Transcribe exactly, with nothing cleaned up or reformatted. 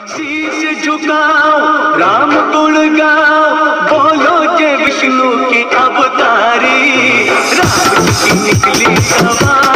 शीश झुकाओ राम गुण गाओ, बोलो जय विष्णु की अवतारी, राम की निकली सवारी।